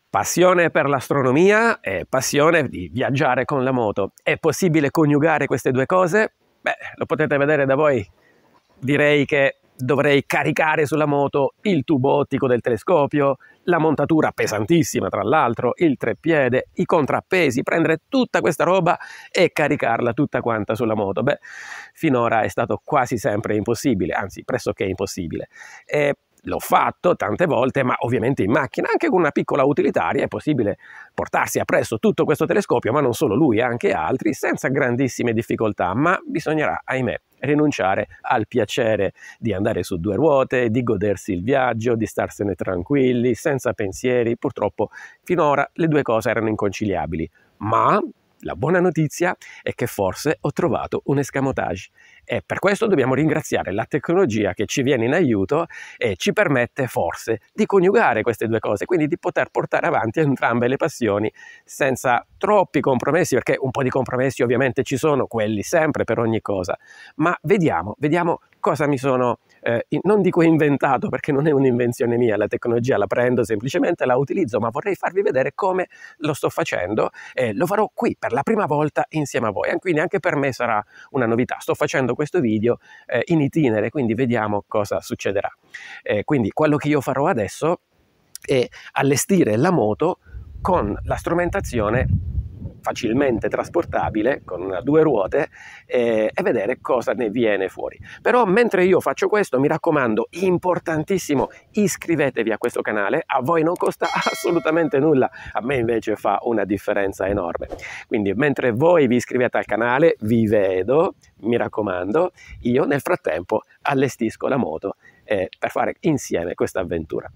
Passione per l'astronomia e passione di viaggiare con la moto. È possibile coniugare queste due cose? Beh, lo potete vedere da voi. Direi che dovrei caricare sulla moto il tubo ottico del telescopio, la montatura pesantissima tra l'altro, il treppiede, i contrappesi, prendere tutta questa roba e caricarla tutta quanta sulla moto. Beh, finora è stato quasi sempre impossibile, anzi pressoché impossibile. L'ho fatto tante volte, ma ovviamente in macchina, anche con una piccola utilitaria è possibile portarsi appresso tutto questo telescopio, ma non solo lui, anche altri, senza grandissime difficoltà, ma bisognerà, ahimè, rinunciare al piacere di andare su due ruote, di godersi il viaggio, di starsene tranquilli, senza pensieri. Purtroppo finora le due cose erano inconciliabili, ma la buona notizia è che forse ho trovato un escamotage e per questo dobbiamo ringraziare la tecnologia che ci viene in aiuto e ci permette forse di coniugare queste due cose, quindi di poter portare avanti entrambe le passioni senza troppi compromessi, perché un po' di compromessi ovviamente ci sono, quelli sempre per ogni cosa, ma vediamo cosa mi sono, non dico inventato perché non è un'invenzione mia, la tecnologia la prendo semplicemente, la utilizzo, ma vorrei farvi vedere come lo sto facendo e lo farò qui per la prima volta insieme a voi, quindi anche per me sarà una novità. Sto facendo questo video in itinere, quindi vediamo cosa succederà. Quindi quello che io farò adesso è allestire la moto con la strumentazione facilmente trasportabile con due ruote e vedere cosa ne viene fuori. Però mentre io faccio questo, mi raccomando, importantissimo, iscrivetevi a questo canale, a voi non costa assolutamente nulla, a me invece fa una differenza enorme. Quindi mentre voi vi iscrivete al canale, vi vedo, mi raccomando, io nel frattempo allestisco la moto per fare insieme questa avventura.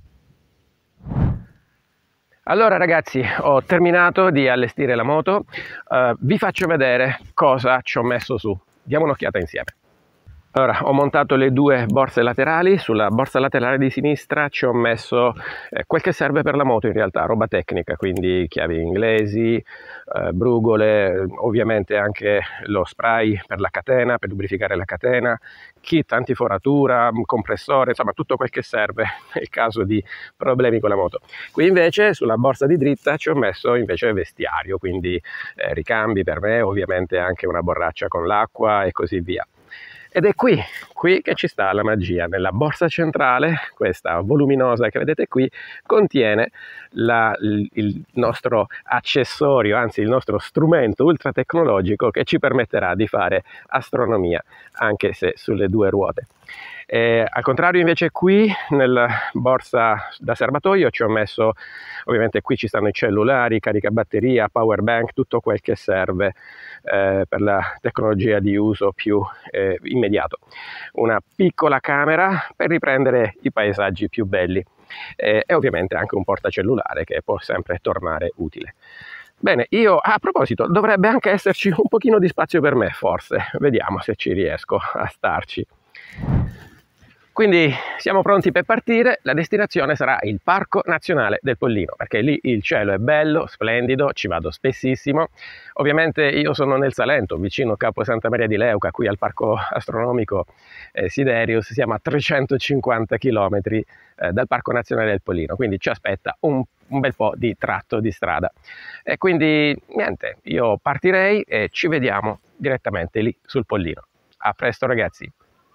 Allora ragazzi, ho terminato di allestire la moto, vi faccio vedere cosa ci ho messo su. Diamo un'occhiata insieme. Allora, ho montato le due borse laterali, sulla borsa laterale di sinistra ci ho messo quel che serve per la moto in realtà, roba tecnica, quindi chiavi inglesi, brugole, ovviamente anche lo spray per la catena, per lubrificare la catena, kit antiforatura, compressore, insomma tutto quel che serve nel caso di problemi con la moto. Qui invece sulla borsa di dritta ci ho messo invece vestiario, quindi ricambi per me, ovviamente anche una borraccia con l'acqua e così via. Ed è qui che ci sta la magia. Nella borsa centrale, questa voluminosa che vedete qui, contiene il nostro accessorio, anzi il nostro strumento ultra tecnologico che ci permetterà di fare astronomia, anche se sulle due ruote. Al contrario invece qui nella borsa da serbatoio ci ho messo, ovviamente qui ci stanno i cellulari, caricabatteria, power bank, tutto quel che serve per la tecnologia di uso più immediato. Una piccola camera per riprendere i paesaggi più belli e ovviamente anche un portacellulare che può sempre tornare utile. Bene, a proposito, dovrebbe anche esserci un pochino di spazio per me, forse. Vediamo se ci riesco a starci. Quindi siamo pronti per partire, la destinazione sarà il Parco Nazionale del Pollino, perché lì il cielo è bello, splendido, ci vado spessissimo. Ovviamente io sono nel Salento, vicino Capo Santa Maria di Leuca, qui al Parco Astronomico Siderius, siamo a 350 km dal Parco Nazionale del Pollino, quindi ci aspetta un bel po' di tratto di strada. E quindi niente, io partirei e ci vediamo direttamente lì sul Pollino. A presto ragazzi!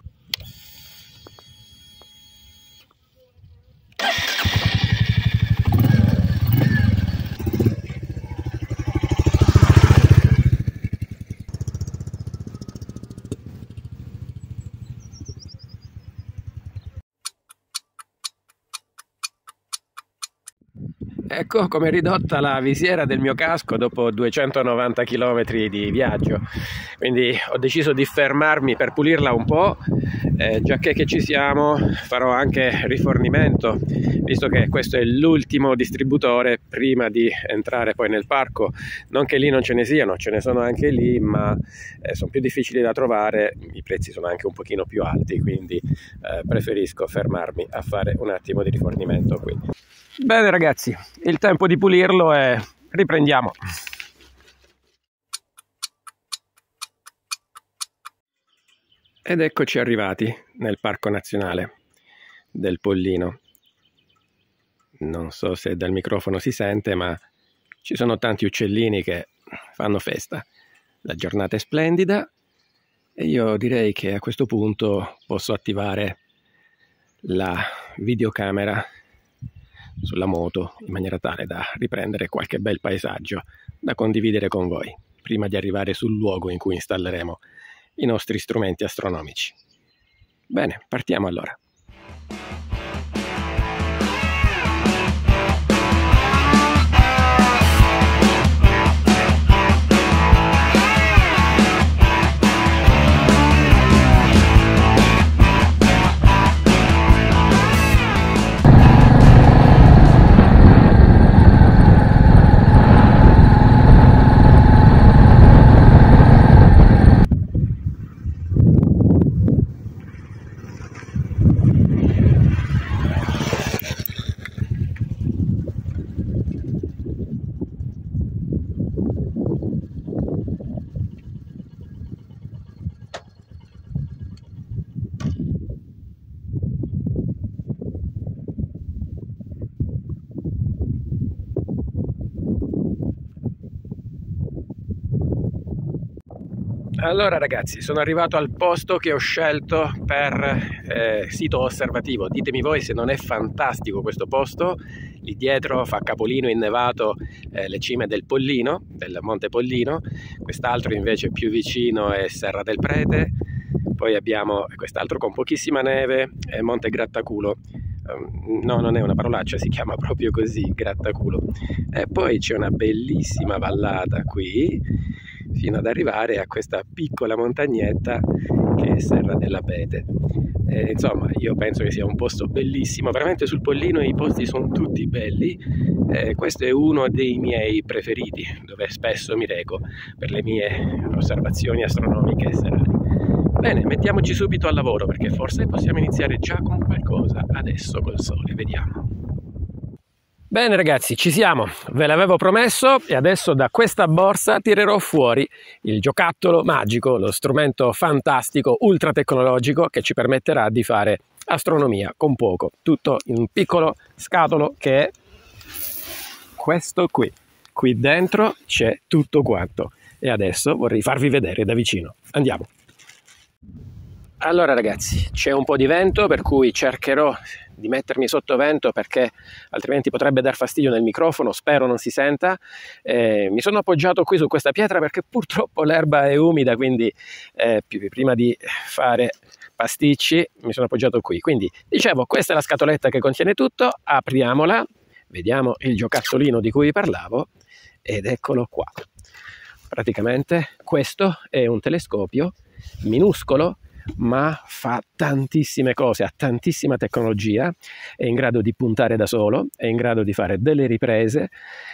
Ecco come è ridotta la visiera del mio casco dopo 290 km di viaggio, quindi ho deciso di fermarmi per pulirla un po', giacché che ci siamo farò anche rifornimento, visto che questo è l'ultimo distributore prima di entrare poi nel parco. Non che lì non ce ne siano, ce ne sono anche lì, ma sono più difficili da trovare, i prezzi sono anche un pochino più alti, quindi preferisco fermarmi a fare un attimo di rifornimento qui. Bene ragazzi, il tempo di pulirlo e riprendiamo. Ed eccoci arrivati nel Parco Nazionale del Pollino. Non so se dal microfono si sente, ma ci sono tanti uccellini che fanno festa. La giornata è splendida e io direi che a questo punto posso attivare la videocamera sulla moto in maniera tale da riprendere qualche bel paesaggio da condividere con voi prima di arrivare sul luogo in cui installeremo i nostri strumenti astronomici. Bene, partiamo allora. Allora ragazzi, sono arrivato al posto che ho scelto per sito osservativo. Ditemi voi se non è fantastico questo posto. Lì dietro fa capolino innevato le cime del Pollino, del Monte Pollino. Quest'altro invece più vicino è Serra del Prete. Poi abbiamo quest'altro con pochissima neve, Monte Grattaculo. No, non è una parolaccia, si chiama proprio così, Grattaculo. E poi c'è una bellissima vallata qui, fino ad arrivare a questa piccola montagnetta che è Serra dell'Abete. Insomma, io penso che sia un posto bellissimo, veramente sul Pollino i posti sono tutti belli. Questo è uno dei miei preferiti, dove spesso mi reco per le mie osservazioni astronomiche serali. Bene, mettiamoci subito al lavoro perché forse possiamo iniziare già con qualcosa adesso col sole, vediamo. Bene ragazzi, ci siamo, ve l'avevo promesso e adesso da questa borsa tirerò fuori il giocattolo magico, lo strumento fantastico, ultra tecnologico che ci permetterà di fare astronomia con poco, tutto in un piccolo scatolo che è questo qui. Qui dentro c'è tutto quanto e adesso vorrei farvi vedere da vicino. Andiamo! Allora ragazzi, c'è un po' di vento per cui cercherò di mettermi sotto vento perché altrimenti potrebbe dar fastidio nel microfono, spero non si senta. Mi sono appoggiato qui su questa pietra perché purtroppo l'erba è umida, quindi prima di fare pasticci mi sono appoggiato qui. Quindi dicevo, questa è la scatoletta che contiene tutto, apriamola, vediamo il giocattolino di cui vi parlavo ed eccolo qua. Praticamente questo è un telescopio minuscolo ma fa tantissime cose, ha tantissima tecnologia, è in grado di puntare da solo, è in grado di fare delle riprese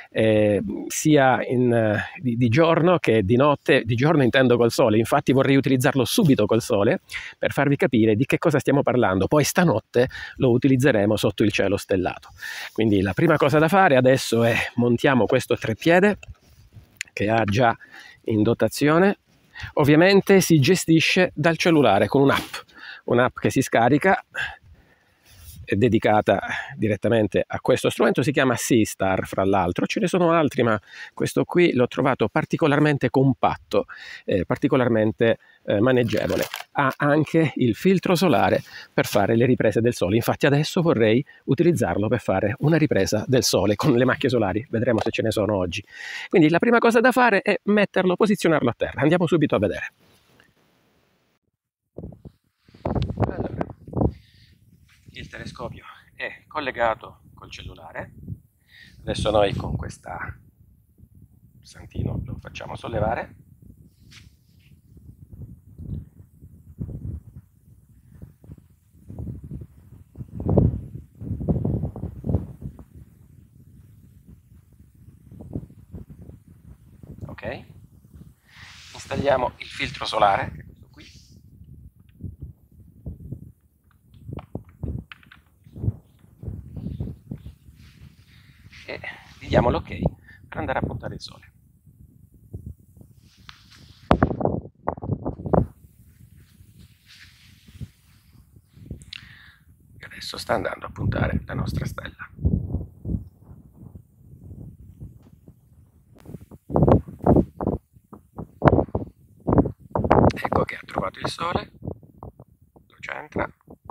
sia di giorno che di notte. Di giorno intendo col sole, infatti vorrei utilizzarlo subito col sole per farvi capire di che cosa stiamo parlando, poi stanotte lo utilizzeremo sotto il cielo stellato. Quindi la prima cosa da fare adesso è montiamo questo treppiede che ha già in dotazione. Ovviamente si gestisce dal cellulare con un'app che si scarica, è dedicata direttamente a questo strumento, si chiama Seastar fra l'altro, ce ne sono altri ma questo qui l'ho trovato particolarmente compatto, particolarmente maneggevole. Ha anche il filtro solare per fare le riprese del sole, infatti adesso vorrei utilizzarlo per fare una ripresa del sole con le macchie solari, vedremo se ce ne sono oggi. Quindi la prima cosa da fare è metterlo, posizionarlo a terra, andiamo subito a vedere. Allora, il telescopio è collegato col cellulare, adesso noi con questa santino lo facciamo sollevare. Ok, installiamo il filtro solare, che è questo qui. E gli diamo l'ok per andare a puntare il sole. E adesso sta andando a puntare la nostra stella. Ecco che ha trovato il sole, lo centra.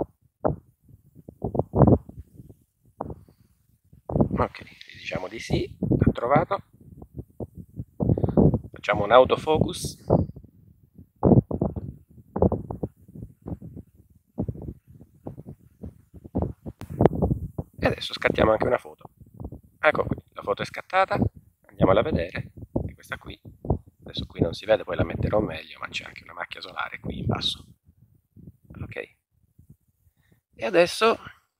Ok, gli diciamo di sì, ha trovato. Facciamo un autofocus. E adesso scattiamo anche una foto. Ecco qui, la foto è scattata, andiamola a vedere. E questa qui, adesso qui non si vede, poi la metterò meglio, ma c'è anche una macchia solare qui in basso. Ok. E adesso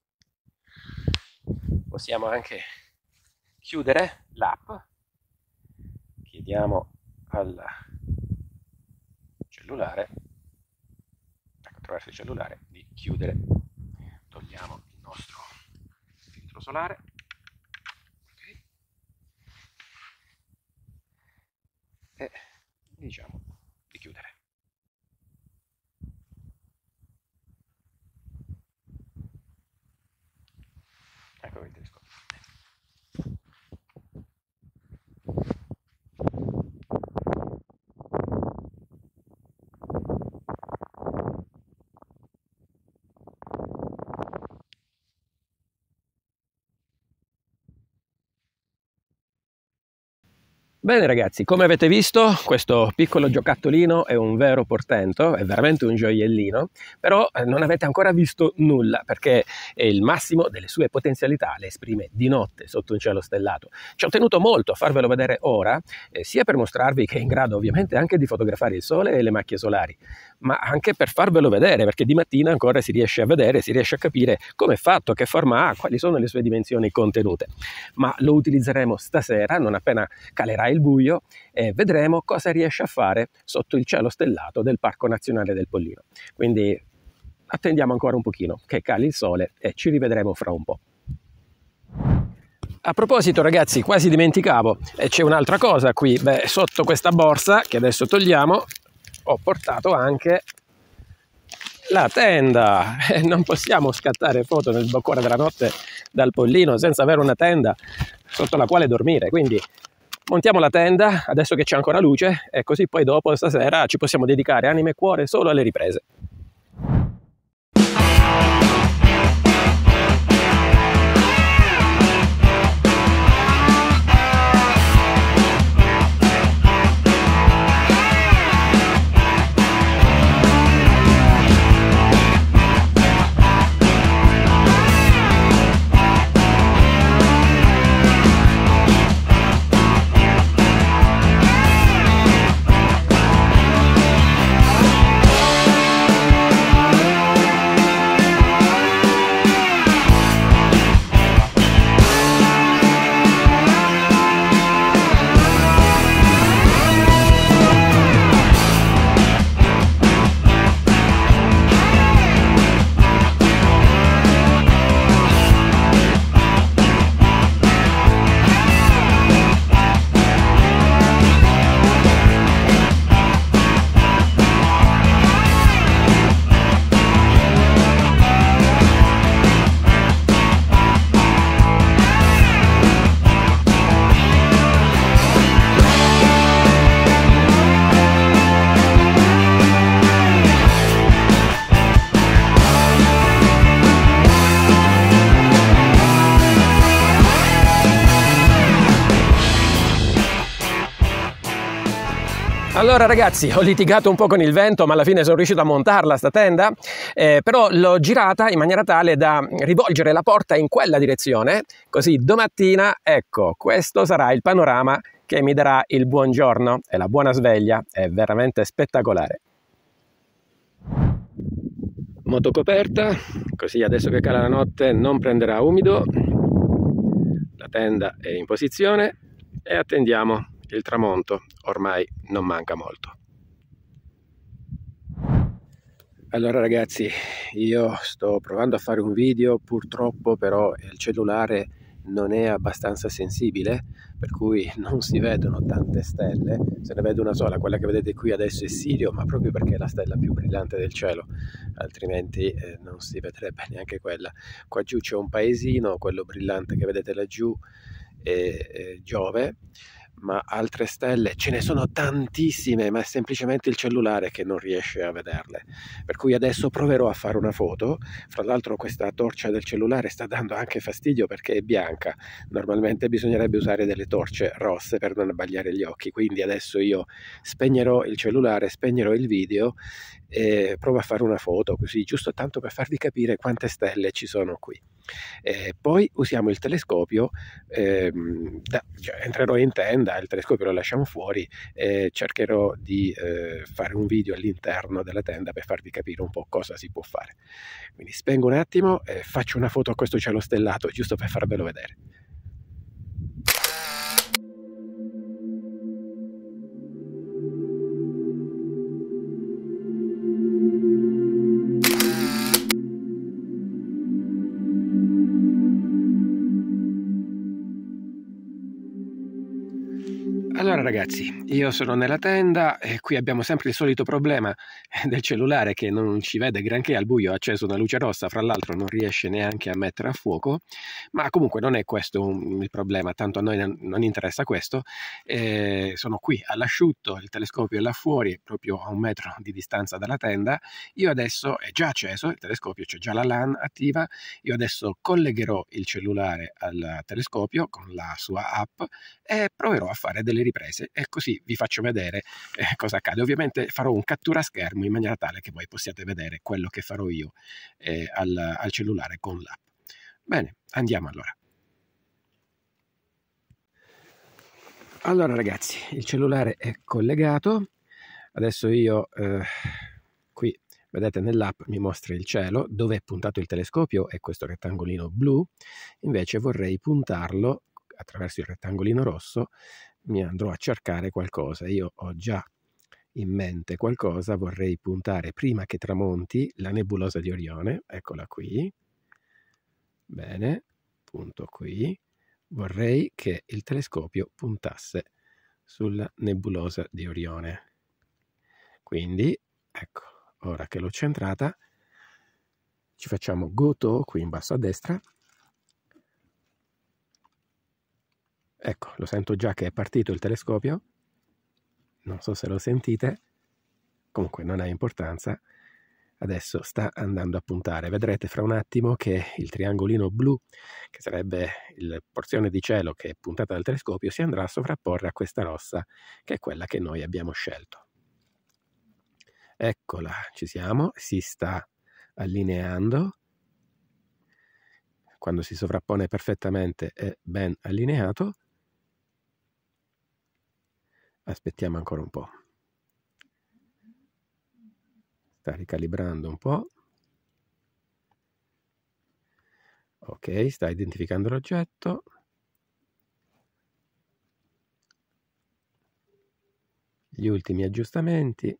possiamo anche chiudere l'app. Chiediamo al cellulare, ecco, attraverso il cellulare, di chiudere. Togliamo il nostro filtro solare. Okay. E diciamo di chiudere. Ecco il telescopio. Bene ragazzi, come avete visto questo piccolo giocattolino è un vero portento, è veramente un gioiellino, però non avete ancora visto nulla perché il massimo delle sue potenzialità le esprime di notte sotto un cielo stellato. Ci ho tenuto molto a farvelo vedere ora, sia per mostrarvi che è in grado ovviamente anche di fotografare il sole e le macchie solari, ma anche per farvelo vedere perché di mattina ancora si riesce a vedere, si riesce a capire come è fatto, che forma ha, quali sono le sue dimensioni contenute. Ma lo utilizzeremo stasera, non appena calerà il buio, e vedremo cosa riesce a fare sotto il cielo stellato del Parco Nazionale del Pollino. Quindi attendiamo ancora un pochino che cali il sole e ci rivedremo fra un po'. A proposito ragazzi, quasi dimenticavo, c'è un'altra cosa qui. Beh, sotto questa borsa che adesso togliamo ho portato anche la tenda. Non possiamo scattare foto nel cuore della notte dal Pollino senza avere una tenda sotto la quale dormire, quindi montiamo la tenda adesso che c'è ancora luce e così poi dopo stasera ci possiamo dedicare anima e cuore solo alle riprese. Allora ragazzi, ho litigato un po' con il vento, ma alla fine sono riuscito a montarla sta tenda, però l'ho girata in maniera tale da rivolgere la porta in quella direzione, così domattina, ecco, questo sarà il panorama che mi darà il buongiorno e la buona sveglia. È veramente spettacolare. Moto coperta, così adesso che cala la notte non prenderà umido, la tenda è in posizione e attendiamo il tramonto, ormai non manca molto. Allora ragazzi, io sto provando a fare un video, purtroppo però il cellulare non è abbastanza sensibile, per cui non si vedono tante stelle, se ne vede una sola, quella che vedete qui adesso è Sirio, ma proprio perché è la stella più brillante del cielo, altrimenti non si vedrebbe neanche quella. Qua giù c'è un paesino, quello brillante che vedete laggiù è Giove, ma altre stelle ce ne sono tantissime, ma è semplicemente il cellulare che non riesce a vederle. Per cui adesso proverò a fare una foto. Fra l'altro questa torcia del cellulare sta dando anche fastidio perché è bianca. Normalmente bisognerebbe usare delle torce rosse per non abbagliare gli occhi, quindi adesso io spegnerò il cellulare, spegnerò il video e provo a fare una foto così, giusto tanto per farvi capire quante stelle ci sono qui. Poi usiamo il telescopio, cioè, entrerò in tenda, il telescopio lo lasciamo fuori e cercherò di fare un video all'interno della tenda per farvi capire un po' cosa si può fare. Quindi spengo un attimo e faccio una foto a questo cielo stellato giusto per farvelo vedere. Allora ragazzi, io sono nella tenda e qui abbiamo sempre il solito problema del cellulare che non ci vede granché al buio, ha acceso una luce rossa, fra l'altro non riesce neanche a mettere a fuoco, ma comunque non è questo il problema, tanto a noi non interessa questo. Sono qui all'asciutto, il telescopio è là fuori, proprio a 1 metro di distanza dalla tenda. Io adesso, è già acceso il telescopio, c'è già la LAN attiva, io adesso collegherò il cellulare al telescopio con la sua app e proverò a fare delle riprese e così vi faccio vedere cosa accade. Ovviamente farò un cattura schermo in maniera tale che voi possiate vedere quello che farò io al cellulare con l'app. Bene, andiamo allora. Allora ragazzi, il cellulare è collegato, adesso io qui vedete nell'app mi mostra il cielo, dove è puntato il telescopio è questo rettangolino blu, invece vorrei puntarlo attraverso il rettangolino rosso, mi andrò a cercare qualcosa. Io ho già in mente qualcosa, vorrei puntare prima che tramonti la nebulosa di Orione, eccola qui, bene, punto qui, vorrei che il telescopio puntasse sulla nebulosa di Orione, quindi ecco, ora che l'ho centrata ci facciamo go to qui in basso a destra. Ecco, lo sento già che è partito il telescopio, non so se lo sentite, comunque non ha importanza, adesso sta andando a puntare. Vedrete fra un attimo che il triangolino blu, che sarebbe la porzione di cielo che è puntata dal telescopio, si andrà a sovrapporre a questa rossa, che è quella che noi abbiamo scelto. Eccola, ci siamo, si sta allineando. Quando si sovrappone perfettamente è ben allineato. Aspettiamo ancora un po'. Sta ricalibrando un po'. Ok, sta identificando l'oggetto. Gli ultimi aggiustamenti.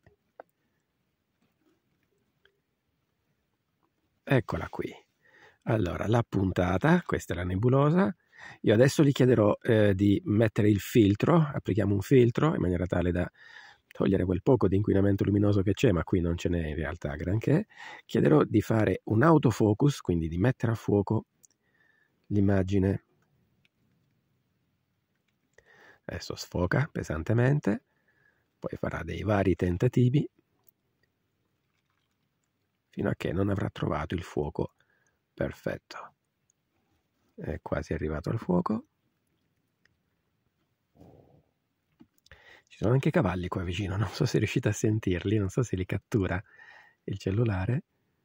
Eccola qui. Allora, l'ha puntata, questa è la nebulosa. Io adesso gli chiederò di mettere il filtro, applichiamo un filtro in maniera tale da togliere quel poco di inquinamento luminoso che c'è, ma qui non ce n'è in realtà granché. Chiederò di fare un autofocus, quindi di mettere a fuoco l'immagine. Adesso sfoca pesantemente, poi farà dei vari tentativi fino a che non avrà trovato il fuoco perfetto. È quasi arrivato al fuoco. Ci sono anche cavalli qua vicino, non so se riuscite a sentirli, non so se li cattura il cellulare.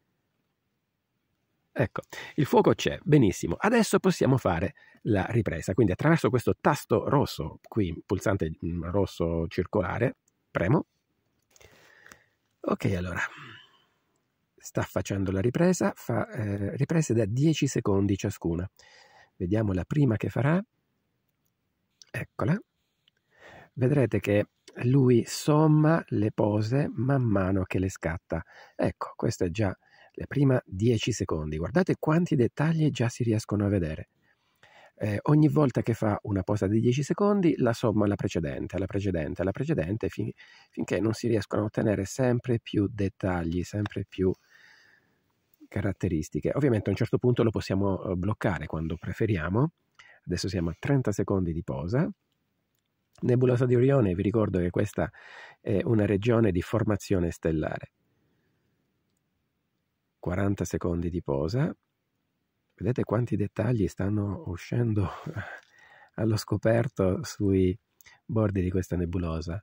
Ecco, il fuoco c'è, benissimo. Adesso possiamo fare la ripresa, quindi attraverso questo tasto rosso, qui pulsante rosso circolare, premo. Ok, allora, sta facendo la ripresa, fa riprese da 10 secondi ciascuna. Vediamo la prima che farà. Eccola. Vedrete che lui somma le pose man mano che le scatta. Ecco, questa è già la prima 10 secondi. Guardate quanti dettagli già si riescono a vedere. Ogni volta che fa una posa di 10 secondi la somma alla precedente, alla precedente, alla precedente, finché non si riescono a ottenere sempre più dettagli, sempre più caratteristiche. Ovviamente a un certo punto lo possiamo bloccare quando preferiamo. Adesso siamo a 30 secondi di posa. Nebulosa di Orione, vi ricordo che questa è una regione di formazione stellare. 40 secondi di posa. Vedete quanti dettagli stanno uscendo allo scoperto sui bordi di questa nebulosa.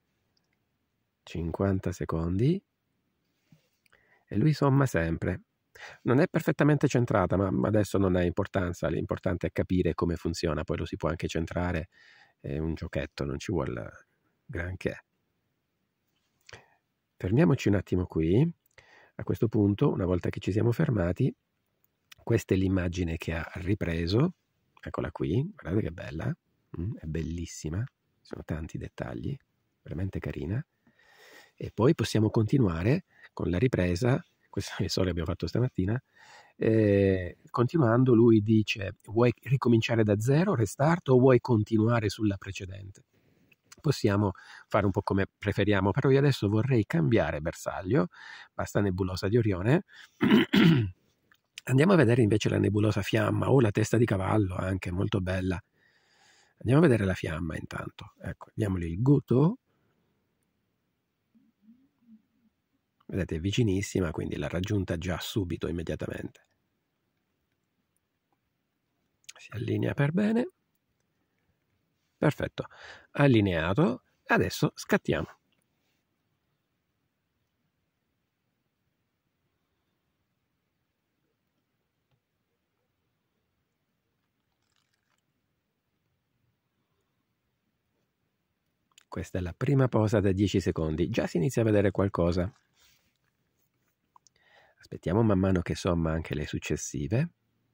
50 secondi. E lui somma sempre. Non è perfettamente centrata, ma adesso non ha importanza. L'importante è capire come funziona. Poi lo si può anche centrare. È un giochetto, non ci vuole granché. Fermiamoci un attimo qui. A questo punto, una volta che ci siamo fermati, questa è l'immagine che ha ripreso. Eccola qui, guardate che bella. È bellissima. Sono tanti dettagli, veramente carina. E poi possiamo continuare con la ripresa. Questo è solo che abbiamo fatto stamattina. Continuando, lui dice: vuoi ricominciare da zero, restart, o vuoi continuare sulla precedente? Possiamo fare un po' come preferiamo, però io adesso vorrei cambiare bersaglio. Basta nebulosa di Orione. Andiamo a vedere invece la nebulosa Fiamma, o la testa di cavallo, anche molto bella. Andiamo a vedere la Fiamma intanto. Ecco, diamogli il Goto. Vedete, è vicinissima, quindi l'ha raggiunta già subito, immediatamente. Si allinea per bene. Perfetto, allineato. Adesso scattiamo. Questa è la prima posa da 10 secondi. Già si inizia a vedere qualcosa. Aspettiamo man mano che somma anche le successive.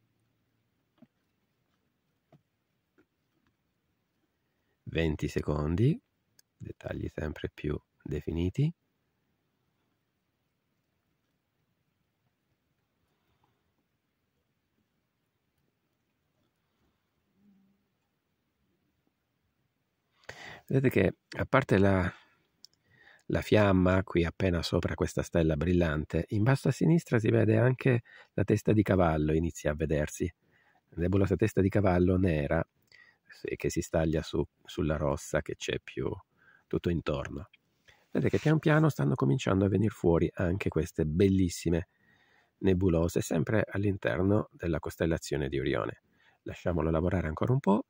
(20 secondi), dettagli sempre più definiti. Vedete che, a parte la fiamma qui appena sopra questa stella brillante, in basso a sinistra si vede anche la testa di cavallo, inizia a vedersi. La nebulosa testa di cavallo nera che si staglia sulla rossa che c'è più tutto intorno. Vedete che pian piano stanno cominciando a venire fuori anche queste bellissime nebulose, sempre all'interno della costellazione di Orione. Lasciamolo lavorare ancora un po'.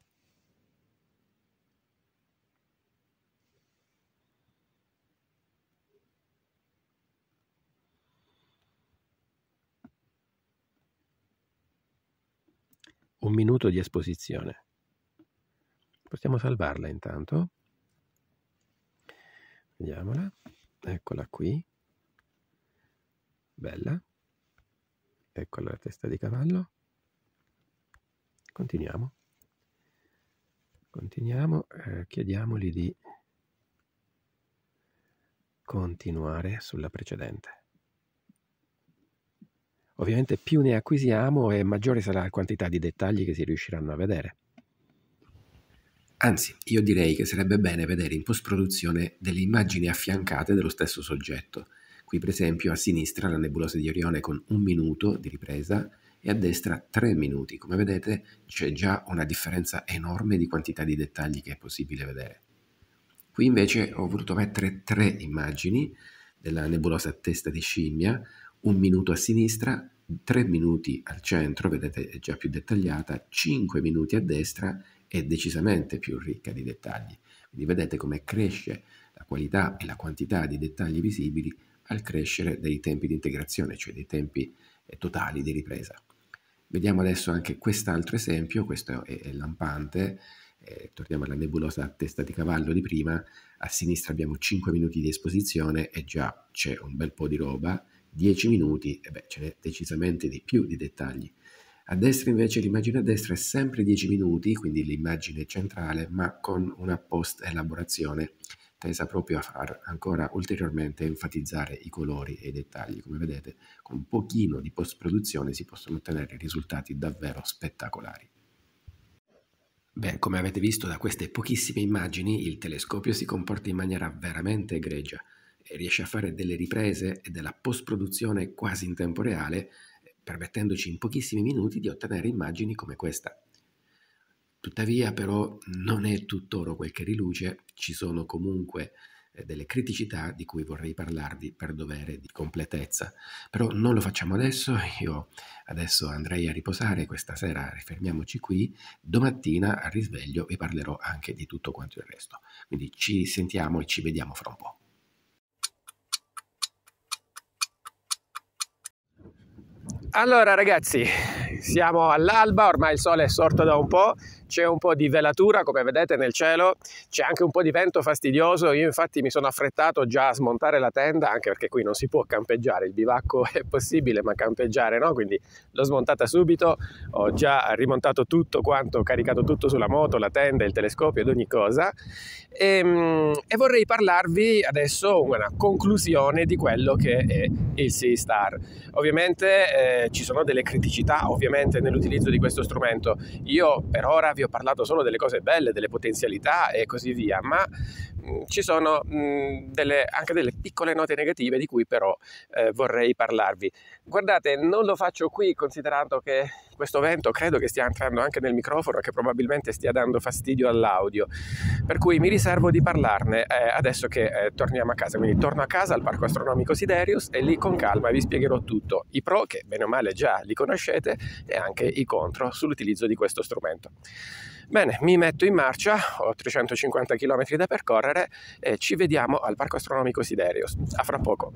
Un minuto di esposizione. Possiamo salvarla intanto. Vediamola. Eccola qui. Bella. Eccola la testa di cavallo. Continuiamo. Chiediamogli di continuare sulla precedente. Ovviamente più ne acquisiamo e maggiore sarà la quantità di dettagli che si riusciranno a vedere. Anzi, io direi che sarebbe bene vedere in post-produzione delle immagini affiancate dello stesso soggetto. Qui per esempio a sinistra la nebulosa di Orione con 1 minuto di ripresa e a destra 3 minuti. Come vedete c'è già una differenza enorme di quantità di dettagli che è possibile vedere. Qui invece ho voluto mettere 3 immagini della nebulosa a testa di scimmia, 1 minuto a sinistra, 3 minuti al centro, vedete è già più dettagliata, 5 minuti a destra, è decisamente più ricca di dettagli. Quindi vedete come cresce la qualità e la quantità di dettagli visibili al crescere dei tempi di integrazione, cioè dei tempi totali di ripresa. Vediamo adesso anche quest'altro esempio, questo è lampante. Torniamo alla nebulosa a testa di cavallo di prima. A sinistra abbiamo 5 minuti di esposizione e già c'è un bel po' di roba. 10 minuti, e ce n'è decisamente di più di dettagli. A destra invece l'immagine a destra è sempre 10 minuti, quindi l'immagine centrale, ma con una post-elaborazione tesa proprio a far ancora ulteriormente enfatizzare i colori e i dettagli. Come vedete, con un pochino di post-produzione si possono ottenere risultati davvero spettacolari. Beh, come avete visto da queste pochissime immagini, il telescopio si comporta in maniera veramente egregia e riesce a fare delle riprese e della post-produzione quasi in tempo reale, permettendoci in pochissimi minuti di ottenere immagini come questa. Tuttavia però non è tutt'oro quel che riluce, ci sono comunque delle criticità di cui vorrei parlarvi per dovere di completezza, però non lo facciamo adesso. Io adesso andrei a riposare, questa sera fermiamoci qui, domattina al risveglio vi parlerò anche di tutto quanto il resto, quindi ci sentiamo e ci vediamo fra un po'. Allora ragazzi, siamo all'alba, ormai il sole è sorto da un po', c'è un po' di velatura come vedete nel cielo, c'è anche un po' di vento fastidioso. Io infatti mi sono affrettato già a smontare la tenda, anche perché qui non si può campeggiare, il bivacco è possibile ma campeggiare no, quindi l'ho smontata subito, ho già rimontato tutto quanto, caricato tutto sulla moto, la tenda, il telescopio ed ogni cosa e vorrei parlarvi adesso una conclusione di quello che è il SeaStar. Ovviamente ci sono delle criticità ovviamente nell'utilizzo di questo strumento. Io per ora vi ho parlato solo delle cose belle, delle potenzialità e così via, ma ci sono anche delle piccole note negative di cui però vorrei parlarvi. Guardate, non lo faccio qui considerando che questo vento credo che stia entrando anche nel microfono e che probabilmente stia dando fastidio all'audio, per cui mi riservo di parlarne adesso che torniamo a casa. Quindi torno a casa al Parco Astronomico Siderius e lì con calma vi spiegherò tutto, i pro che bene o male già li conoscete e anche i contro sull'utilizzo di questo strumento. Bene, mi metto in marcia, ho 350 km da percorrere e ci vediamo al Parco Astronomico Siderius. A fra poco.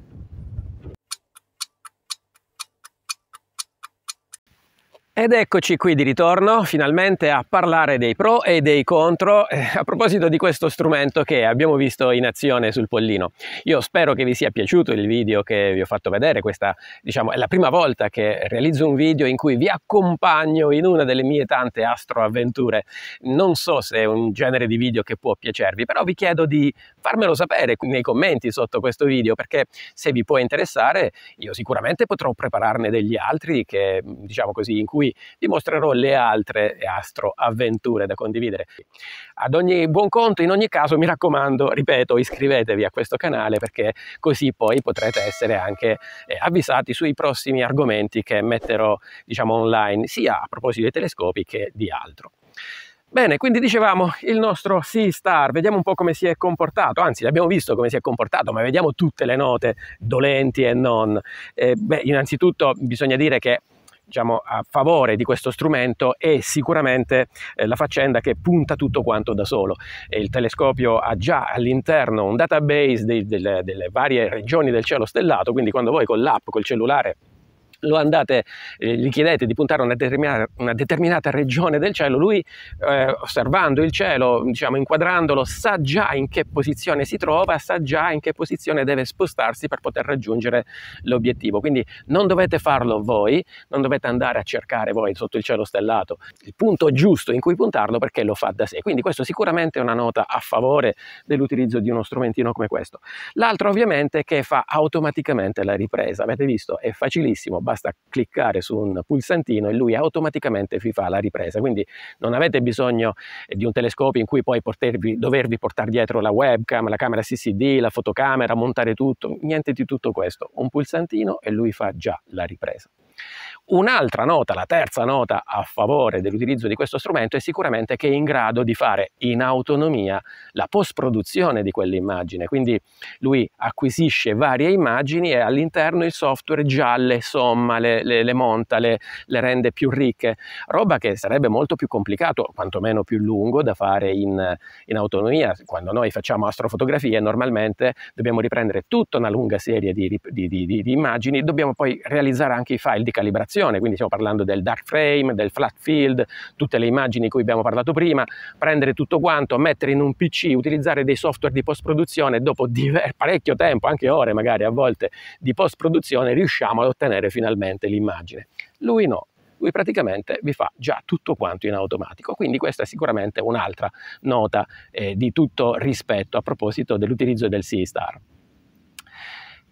Ed eccoci qui di ritorno, finalmente a parlare dei pro e dei contro a proposito di questo strumento che abbiamo visto in azione sul Pollino. Io spero che vi sia piaciuto il video che vi ho fatto vedere. Questa, diciamo, è la prima volta che realizzo un video in cui vi accompagno in una delle mie tante astroavventure. Non so se è un genere di video che può piacervi, però vi chiedo di farmelo sapere nei commenti sotto questo video, perché se vi può interessare io sicuramente potrò prepararne degli altri che, diciamo così, in cui vi mostrerò le altre astroavventure da condividere. Ad ogni buon conto, in ogni caso, mi raccomando, ripeto, iscrivetevi a questo canale perché così poi potrete essere anche avvisati sui prossimi argomenti che metterò, diciamo, online, sia a proposito dei telescopi che di altro. Bene, quindi dicevamo il nostro SeaStar, vediamo un po' come si è comportato, anzi l'abbiamo visto come si è comportato, ma vediamo tutte le note dolenti e non. Innanzitutto bisogna dire che, diciamo, a favore di questo strumento è sicuramente la faccenda che punta tutto quanto da solo. Il telescopio ha già all'interno un database delle varie regioni del cielo stellato, quindi quando voi con l'app, col cellulare, lo andate, gli chiedete di puntare una determinata regione del cielo, lui osservando il cielo, diciamo, inquadrandolo, sa già in che posizione si trova, sa già in che posizione deve spostarsi per poter raggiungere l'obiettivo. Quindi non dovete farlo voi, non dovete andare a cercare voi sotto il cielo stellato il punto giusto in cui puntarlo, perché lo fa da sé. Quindi questo sicuramente è una nota a favore dell'utilizzo di uno strumentino come questo. L'altro ovviamente è che fa automaticamente la ripresa. Avete visto? È facilissimo, basta cliccare su un pulsantino e lui automaticamente vi fa la ripresa, quindi non avete bisogno di un telescopio in cui poi dovervi portare dietro la webcam, la camera CCD, la fotocamera, montare tutto, niente di tutto questo, un pulsantino e lui fa già la ripresa. Un'altra nota, la terza nota a favore dell'utilizzo di questo strumento è sicuramente che è in grado di fare in autonomia la post-produzione di quell'immagine, quindi lui acquisisce varie immagini e all'interno il software già le somma, le monta, le rende più ricche, roba che sarebbe molto più complicato, quantomeno più lungo da fare in autonomia. Quando noi facciamo astrofotografie normalmente dobbiamo riprendere tutta una lunga serie di immagini, dobbiamo poi realizzare anche i file di calibrazione, quindi stiamo parlando del dark frame, del flat field, tutte le immagini di cui abbiamo parlato prima, prendere tutto quanto, mettere in un PC, utilizzare dei software di post-produzione, dopo parecchio tempo, anche ore magari a volte, di post-produzione, riusciamo ad ottenere finalmente l'immagine. Lui no. Lui praticamente vi fa già tutto quanto in automatico, quindi questa è sicuramente un'altra nota di tutto rispetto a proposito dell'utilizzo del SeaStar.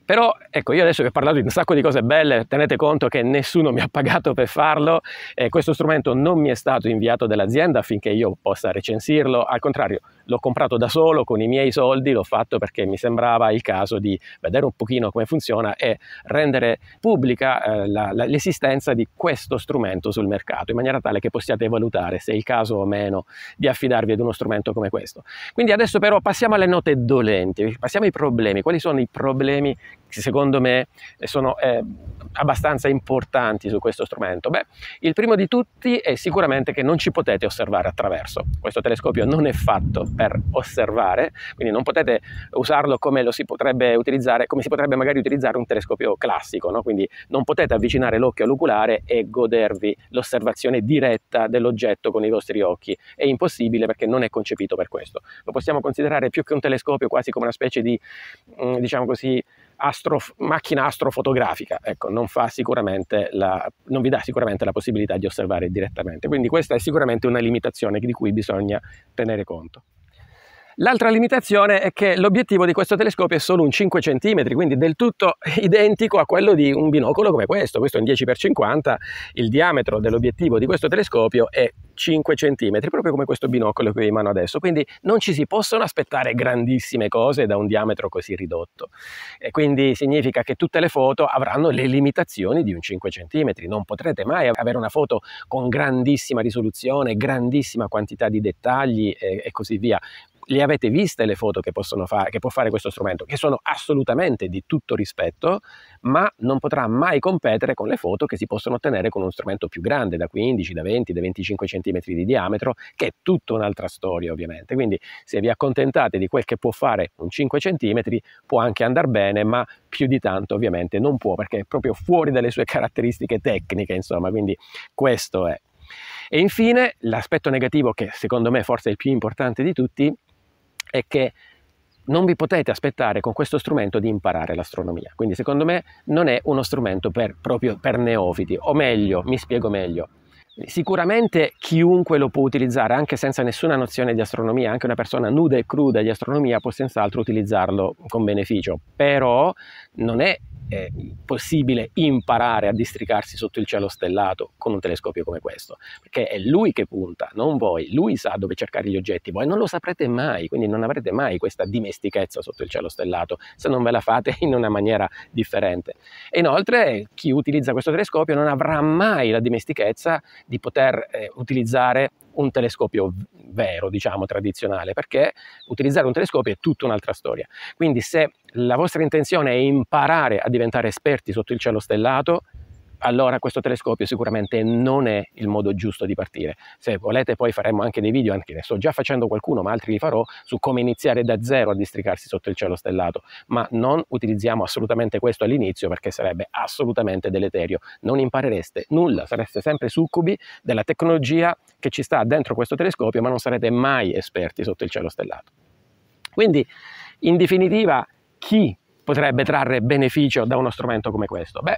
Però ecco, io adesso vi ho parlato di un sacco di cose belle, tenete conto che nessuno mi ha pagato per farlo, questo strumento non mi è stato inviato dall'azienda affinché io possa recensirlo, al contrario l'ho comprato da solo con i miei soldi, l'ho fatto perché mi sembrava il caso di vedere un pochino come funziona e rendere pubblica l'esistenza di questo strumento sul mercato, in maniera tale che possiate valutare se è il caso o meno di affidarvi ad uno strumento come questo. Quindi adesso però passiamo alle note dolenti, passiamo ai problemi. Quali sono i problemi che secondo me sono abbastanza importanti su questo strumento? Beh, il primo di tutti è sicuramente che non ci potete osservare attraverso. Questo telescopio non è fatto per osservare, quindi non potete usarlo come lo si potrebbe utilizzare, come si potrebbe magari utilizzare un telescopio classico, no? Quindi non potete avvicinare l'occhio all'oculare e godervi l'osservazione diretta dell'oggetto con i vostri occhi. È impossibile perché non è concepito per questo. Lo possiamo considerare più che un telescopio quasi come una specie di, diciamo così, macchina astrofotografica. Ecco, non vi dà sicuramente la possibilità di osservare direttamente. Quindi questa è sicuramente una limitazione di cui bisogna tenere conto. L'altra limitazione è che l'obiettivo di questo telescopio è solo un 5 cm, quindi del tutto identico a quello di un binocolo come questo. Questo è un 10x50, il diametro dell'obiettivo di questo telescopio è 5 cm, proprio come questo binocolo che ho in mano adesso, quindi non ci si possono aspettare grandissime cose da un diametro così ridotto. E quindi significa che tutte le foto avranno le limitazioni di un 5 cm, non potrete mai avere una foto con grandissima risoluzione, grandissima quantità di dettagli e così via. Le avete viste le foto che può fare questo strumento, che sono assolutamente di tutto rispetto, ma non potrà mai competere con le foto che si possono ottenere con uno strumento più grande, da 15, da 20, da 25 cm di diametro, che è tutta un'altra storia ovviamente. Quindi se vi accontentate di quel che può fare un 5 cm può anche andare bene, ma più di tanto ovviamente non può, perché è proprio fuori dalle sue caratteristiche tecniche, insomma, quindi questo è. E infine l'aspetto negativo, che secondo me forse è il più importante di tutti, è che non vi potete aspettare con questo strumento di imparare l'astronomia. Quindi secondo me non è uno strumento proprio per neofiti, o meglio, mi spiego meglio. Sicuramente chiunque lo può utilizzare, anche senza nessuna nozione di astronomia, anche una persona nuda e cruda di astronomia può senz'altro utilizzarlo con beneficio, però non è possibile imparare a districarsi sotto il cielo stellato con un telescopio come questo, perché è lui che punta, non voi. Lui sa dove cercare gli oggetti, voi non lo saprete mai, quindi non avrete mai questa dimestichezza sotto il cielo stellato se non ve la fate in una maniera differente. E inoltre chi utilizza questo telescopio non avrà mai la dimestichezza di poter utilizzare un telescopio vero, diciamo tradizionale, perché utilizzare un telescopio è tutta un'altra storia. Quindi se la vostra intenzione è imparare a diventare esperti sotto il cielo stellato, allora questo telescopio sicuramente non è il modo giusto di partire. Se volete poi faremo anche dei video, anche ne sto già facendo qualcuno, ma altri li farò, su come iniziare da zero a districarsi sotto il cielo stellato, ma non utilizziamo assolutamente questo all'inizio, perché sarebbe assolutamente deleterio. Non imparereste nulla, sareste sempre succubi della tecnologia che ci sta dentro questo telescopio, ma non sarete mai esperti sotto il cielo stellato. Quindi, in definitiva, chi potrebbe trarre beneficio da uno strumento come questo? Beh,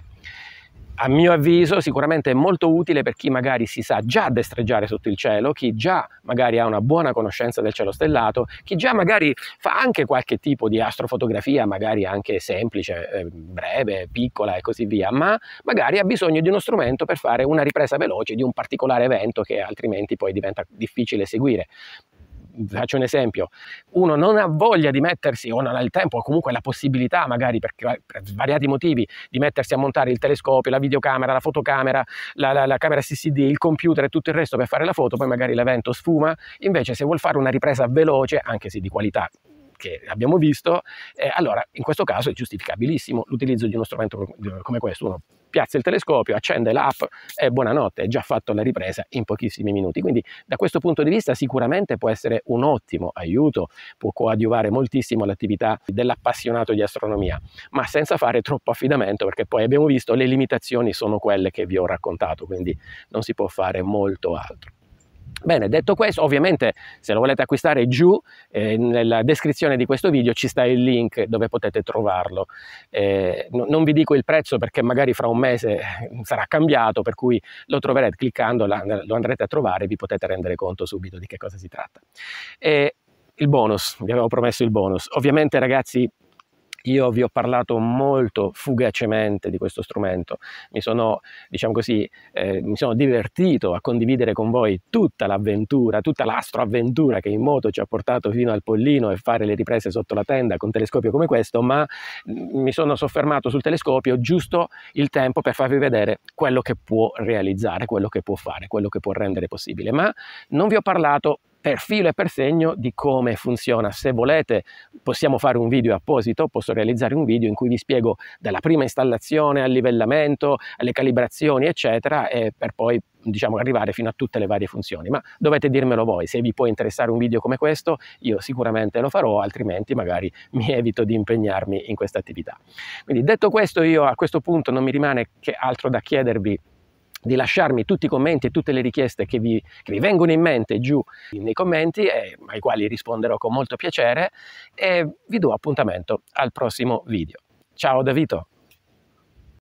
a mio avviso sicuramente è molto utile per chi magari si sa già destreggiare sotto il cielo, chi già magari ha una buona conoscenza del cielo stellato, chi già magari fa anche qualche tipo di astrofotografia, magari anche semplice, breve, piccola e così via, ma magari ha bisogno di uno strumento per fare una ripresa veloce di un particolare evento che altrimenti poi diventa difficile seguire. Faccio un esempio: uno non ha voglia di mettersi, o non ha il tempo, o comunque la possibilità, magari per svariati motivi, di mettersi a montare il telescopio, la videocamera, la fotocamera, la camera CCD, il computer e tutto il resto per fare la foto, poi magari l'evento sfuma. Invece se vuol fare una ripresa veloce, anche se di qualità che abbiamo visto, allora in questo caso è giustificabilissimo l'utilizzo di uno strumento come questo. Uno piazza il telescopio, accende l'app e buonanotte, è già fatto la ripresa in pochissimi minuti. Quindi da questo punto di vista sicuramente può essere un ottimo aiuto, può coadiuvare moltissimo l'attività dell'appassionato di astronomia, ma senza fare troppo affidamento, perché poi abbiamo visto le limitazioni sono quelle che vi ho raccontato, quindi non si può fare molto altro. Bene, detto questo, ovviamente se lo volete acquistare giù, nella descrizione di questo video ci sta il link dove potete trovarlo. Non vi dico il prezzo perché magari fra un mese sarà cambiato, per cui lo troverete cliccando, lo andrete a trovare e vi potete rendere conto subito di che cosa si tratta. Il bonus, vi avevo promesso il bonus. Ovviamente ragazzi, Io vi ho parlato molto fugacemente di questo strumento, mi sono, diciamo così, mi sono divertito a condividere con voi tutta l'avventura, tutta l'astroavventura che in moto ci ha portato fino al Pollino e fare le riprese sotto la tenda con telescopio come questo, ma mi sono soffermato sul telescopio giusto il tempo per farvi vedere quello che può realizzare, quello che può fare, quello che può rendere possibile, ma non vi ho parlato per filo e per segno di come funziona. Se volete possiamo fare un video apposito, posso realizzare un video in cui vi spiego dalla prima installazione al livellamento, alle calibrazioni eccetera, e per poi diciamo arrivare fino a tutte le varie funzioni, ma dovete dirmelo voi. Se vi può interessare un video come questo io sicuramente lo farò, altrimenti magari mi evito di impegnarmi in questa attività. Quindi detto questo, io a questo punto non mi rimane che altro da chiedervi di lasciarmi tutti i commenti e tutte le richieste che vi vengono in mente giù nei commenti, ai quali risponderò con molto piacere, e vi do appuntamento al prossimo video. Ciao da Vito!